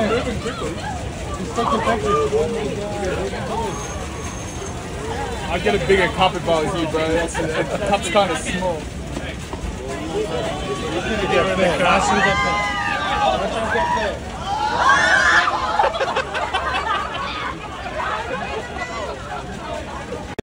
moving quickly. He's stuck in Texas. I'd get a bigger cup if I was you, bro. The cup's kind of small. He's gonna get fit. Watch him get fit.